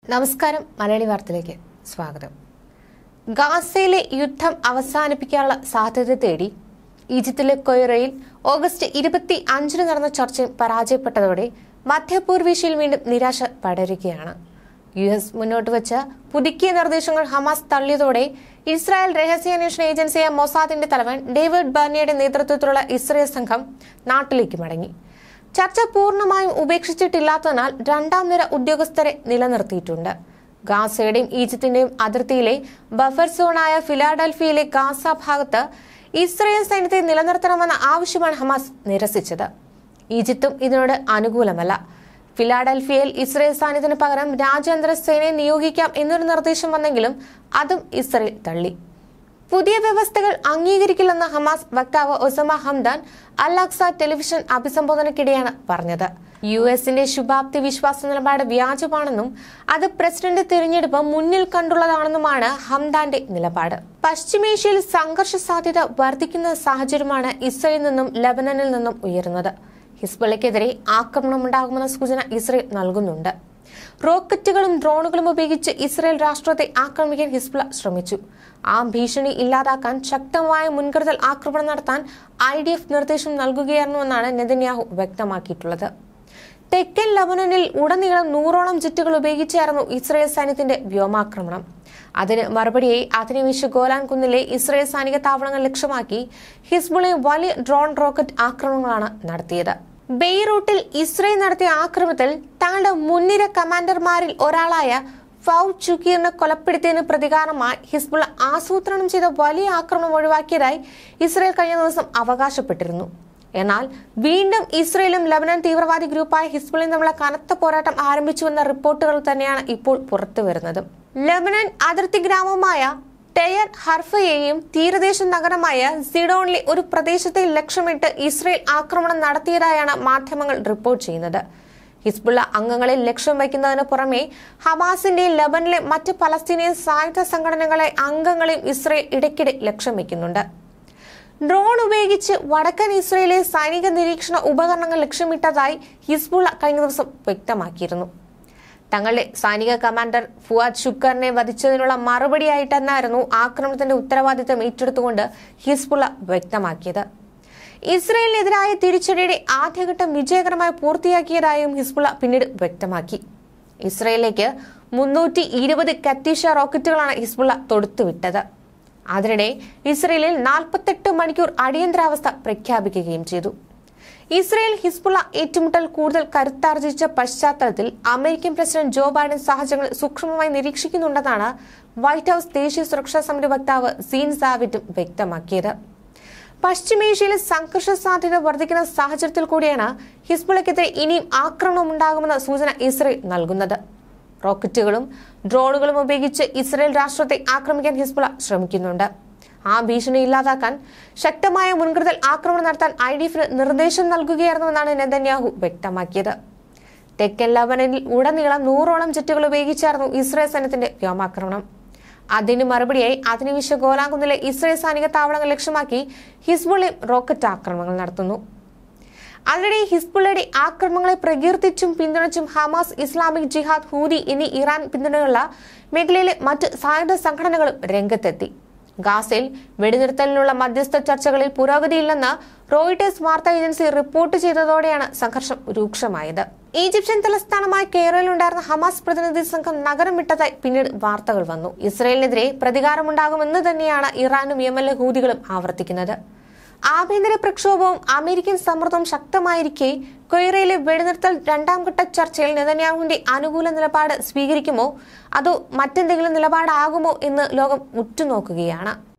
നമസ്കാരം. മലയാളി വാർത്തയിലേക്ക് സ്വാഗതം. ഗാസയിലെ യുദ്ധം അവസാനിപ്പിക്കാനുള്ള സാധ്യത തേടി ഈജിപ്തിലെ കൊയ്റയിൽ ഓഗസ്റ്റ് 25 നടന്ന ചർച്ചയിൽ പരാജയപ്പെട്ടതോടെ മധ്യപൂർവേഷ്യയിൽ വീണ്ടും നിരാശ പടരുകയാണ്. US മുന്നോട്ട് വെച്ച പുതുക്കിയ നിർദ്ദേശങ്ങൾ ഹമാസ് തള്ളിയതോടെ ഇസ്രായേൽ രഹസ്യാന്വേഷണ ഏജൻസിയായ മൊസാദിന്റെ തലവൻ ഡേവിഡ് ബർണിയുടെ നേതൃത്വത്തിലുള്ള ഇസ്രായേൽ സംഘം നാട്ടിലേക്ക് മടങ്ങി. ചർച്ച പൂർണ്ണമായും ഉപേക്ഷിച്ചിട്ടില്ലാത്തതിനാൽ രണ്ടാം നിര ഉദ്യോഗസ്ഥരെ നിലനിർത്തിയിട്ടുണ്ട്. ഗാസയുടെയും ഈജിപ്തിന്റെയും അതിർത്തിയിലെ ബഫർ സോണായ ഫിലാഡൽഫിയയിലെ ഗാസ ഭാഗത്ത് ഇസ്രായേൽ സൈന്യത്തെ നിലനിർത്തണമെന്ന ആവശ്യമാണ് ഹമാസ് നിരസിച്ചത്. ഈജിപ്തും ഇതിനോട് അനുകൂലമല്ല. ഫിലാഡൽഫിയയിൽ ഇസ്രായേൽ സൈന്യത്തിന് പകരം രാജ്യാന്തര സേനയെ നിയോഗിക്കാം എന്നൊരു നിർദ്ദേശം വന്നെങ്കിലും അതും ഇസ്രായേൽ തള്ളി. പുതിയ വ്യവസ്ഥകൾ അംഗീകരിക്കില്ലെന്ന് ഹമാസ് വക്താവ് Osama Hamdan Al Aqsa television അഭിസംബോധനയ്ക്കിടെയാണ് പറഞ്ഞത്. US-ന്റെ ശുഭാപ്തി വിശ്വാസ നിലപാട് വ്യാജമാണെന്നും അത് പ്രസിഡന്റ് തിരഞ്ഞെടുപ്പ് മുന്നിൽ കണ്ടുള്ളതാണെന്നുമാണ് ഹംദാന്റെ നിലപാട്. പശ്ചിമേഷ്യയിൽ സംഘർഷ സാധ്യത വർദ്ധിക്കുന്ന സാഹചര്യമാണ് ഇസ്രായേലിൽ നിന്നും ലബനനിൽ നിന്നും ഉയരുന്നത്. ഹിസ്ബുള്ളയ്ക്കെതിരെ ആക്രമണമുണ്ടാകുമെന്ന സൂചന ഇസ്രായേൽ നൽകുന്നുണ്ട്. റോക്കറ്റുകളും ഡ്രോണുകളും ഉപയോഗിച്ച് ഇസ്രായേൽ രാഷ്ട്രത്തെ ആക്രമിക്കാൻ ഹിസ്ബുള്ള ശ്രമിച്ചു. ആ ഭീഷണി ഇല്ലാതാക്കാൻ ശക്തമായ മുൻകരുതൽ ആക്രമണം നടത്താൻ IDF നിർദ്ദേശം നൽകുകയായിരുന്നുവെന്നാണ് നെതന്യാഹു വ്യക്തമാക്കിയിട്ടുള്ളത്. തെക്കൻ ലബനനിൽ ഉടനീളം 100ഓളം ജെറ്റുകൾ ഉപയോഗിച്ചായിരുന്നു ഇസ്രായേൽ സൈന്യത്തിന്റെ വ്യോമാക്രമണം. അതിന് മറുപടിയായി അധിനിവേശ ഗോലാൻ കുന്നിലെ ഇസ്രായേൽ സൈനിക താവളങ്ങൾ ലക്ഷ്യമാക്കി ഹിസ്ബുള്ള വലിയ ഡ്രോൺ റോക്കറ്റ് ആക്രമണങ്ങളാണ് നടത്തിയത്. ബെയ്റൂട്ടിൽ ഇസ്രായേൽ നടത്തിയ ആക്രമണത്തിൽ തങ്ങളുടെ മുൻനിര കമാൻഡർമാരിൽ ഒരാളായ ഫൗദ് ഷുക്കീറിനെ കൊലപ്പെടുത്തിയതിന് പ്രതികാരമായി ഹിസ്ബുള്ള ആസൂത്രണം ചെയ്ത വലിയ ആക്രമണം ഒഴിവാക്കിയതായി ഇസ്രായേൽ കഴിഞ്ഞ ദിവസം അവകാശപ്പെട്ടിരുന്നു. എന്നാൽ വീണ്ടും ഇസ്രായേലും ലബനൻ തീവ്രവാദി ഗ്രൂപ്പായ ഹിസ്ബുള്ളയും തമ്മിലുള്ള കനത്ത പോരാട്ടം ആരംഭിച്ചുവെന്ന റിപ്പോർട്ടുകൾ തന്നെയാണ് ഇപ്പോൾ പുറത്തുവരുന്നത്. ലബനൻ അതിർത്തി ഗ്രാമമായ ടെയർ ഹർഫയെയും തീരദേശ നഗരമായ സിഡോണിലെ ഒരു പ്രദേശത്തെ ലക്ഷ്യമിട്ട് ഇസ്രായേൽ ആക്രമണം നടത്തിയതായാണ് മാധ്യമങ്ങൾ റിപ്പോർട്ട് ചെയ്യുന്നത്. ഹിസ്ബുള്ള അംഗങ്ങളെ ലക്ഷ്യം വയ്ക്കുന്നതിന് പുറമെ ഹമാസിന്റെയും ലബനിലെ മറ്റ് പലസ്തീനിയൻ സായുധ സംഘടനകളെ അംഗങ്ങളെയും ഇസ്രായേൽ ഇടയ്ക്കിടെ ലക്ഷ്യം വയ്ക്കുന്നുണ്ട്. ഡ്രോൺ ഉപയോഗിച്ച് വടക്കൻ ഇസ്രായേലിലെ സൈനിക നിരീക്ഷണ ഉപകരണങ്ങൾ ലക്ഷ്യമിട്ടതായി ഹിസ്ബുള്ള കഴിഞ്ഞ ദിവസം വ്യക്തമാക്കിയിരുന്നു. തങ്ങളുടെ സൈനിക കമാൻഡർ ഫുവാദ് ഷുക്കറിനെ വധിച്ചതിനുള്ള മറുപടിയായിട്ടെന്നായിരുന്നു ആക്രമണത്തിന്റെ ഉത്തരവാദിത്തം ഏറ്റെടുത്തുകൊണ്ട് ഹിസ്ബുള്ള വ്യക്തമാക്കിയത്. ഇസ്രായേലിനെതിരായ തിരിച്ചടിയുടെ ആദ്യഘട്ടം വിജയകരമായി പൂർത്തിയാക്കിയതായും ഹിസ്ബുള്ള പിന്നീട് വ്യക്തമാക്കി. ഇസ്രായേലിലേക്ക് 320 കത്തീഷ റോക്കറ്റുകളാണ് ഹിസ്ബുള്ള തൊടുത്തുവിട്ടത്. അതിനിടെ ഇസ്രായേലിൽ 48 മണിക്കൂർ അടിയന്തരാവസ്ഥ പ്രഖ്യാപിക്കുകയും ചെയ്തു. ഇസ്രായേൽ ഹിസ്ബുള്ള ഏറ്റുമുട്ടൽ കൂടുതൽ കരുത്താർജിച്ച പശ്ചാത്തലത്തിൽ അമേരിക്കൻ പ്രസിഡന്റ് ജോ ബൈഡൻ സാഹചര്യങ്ങൾ സൂക്ഷ്മമായി നിരീക്ഷിക്കുന്നുണ്ടെന്നാണ് വൈറ്റ് ഹൌസ് ദേശീയ സുരക്ഷാ സമിതി വക്താവ് സീൻ സാവിറ്റും വ്യക്തമാക്കിയത്. പശ്ചിമേഷ്യയിലെ സംഘർഷ സാധ്യത വർദ്ധിക്കുന്ന സാഹചര്യത്തിൽ കൂടിയാണ് ഹിസ്ബുള്ളയ്ക്കെതിരെ ഇനിയും ആക്രമണമുണ്ടാകുമെന്ന സൂചന ഇസ്രായേൽ നൽകുന്നത്. റോക്കറ്റുകളും ഡ്രോണുകളും ഉപയോഗിച്ച് ഇസ്രായേൽ രാഷ്ട്രത്തെ ആക്രമിക്കാൻ ഹിസ്ബുള്ള ശ്രമിക്കുന്നുണ്ട്. ആ ഭീഷണി ഇല്ലാതാക്കാൻ ശക്തമായ മുൻകരുതൽ ആക്രമണം നടത്താൻ IDF-ന് നിർദ്ദേശം നൽകുകയായിരുന്നുവെന്നാണ് നെതന്യാഹു വ്യക്തമാക്കിയത്. തെക്കൻ ലബനനിൽ ഉടനീളം 100ഓളം ജെറ്റുകൾ ഉപയോഗിച്ചായിരുന്നു ഇസ്രായേൽ സൈന്യത്തിന്റെ വ്യോമാക്രമണം. അതിന് മറുപടിയായി അധിനിവേശ ഗോലാൻ കുന്നിലെ ഇസ്രായേൽ സൈനിക താവളങ്ങൾ ലക്ഷ്യമാക്കി ഹിസ്ബുള്ളയും റോക്കറ്റ് ആക്രമണങ്ങൾ നടത്തുന്നു. അതിനിടെ ഹിസ്ബുള്ളയുടെ ആക്രമണങ്ങളെ പ്രകീർത്തിച്ചും പിന്തുണച്ചും ഹമാസ്, ഇസ്ലാമിക് ജിഹാദ്, ഹൂതി എന്നീ ഇറാൻ പിന്തുണയുള്ള മേഖലയിലെ മറ്റ് സായുധ സംഘടനകളും രംഗത്തെത്തി. ഗാസയിൽ വെടിനിർത്തലിനുള്ള മധ്യസ്ഥ ചർച്ചകളിൽ പുരോഗതിയില്ലെന്ന് റോയിട്ടേഴ്സ് വാർത്താ ഏജൻസി റിപ്പോർട്ട് ചെയ്തതോടെയാണ് സംഘർഷം രൂക്ഷമായത്. ഈജിപ്ഷ്യൻ തലസ്ഥാനമായ കെയ്റോയിലുണ്ടായിരുന്ന ഹമാസ് പ്രതിനിധി സംഘം നഗരം വിട്ടതായി പിന്നീട് വാർത്തകൾ വന്നു. ഇസ്രായേലിനെതിരെ പ്രതികാരമുണ്ടാകുമെന്ന് തന്നെയാണ് ഇറാനും യമനിലെ ഹൂതികളും ആവർത്തിക്കുന്നത്. ആഭ്യന്തര പ്രക്ഷോഭവും അമേരിക്കൻ സമ്മർദ്ദവും ശക്തമായിരിക്കെ കൊയ്റയിലെ വെടിനിർത്തൽ രണ്ടാം ഘട്ട ചർച്ചയിൽ നെതന്യാഹുവിന്റെ അനുകൂല നിലപാട് സ്വീകരിക്കുമോ അതോ മറ്റെന്തെങ്കിലും നിലപാടാകുമോ എന്ന് ലോകം ഉറ്റുനോക്കുകയാണ്.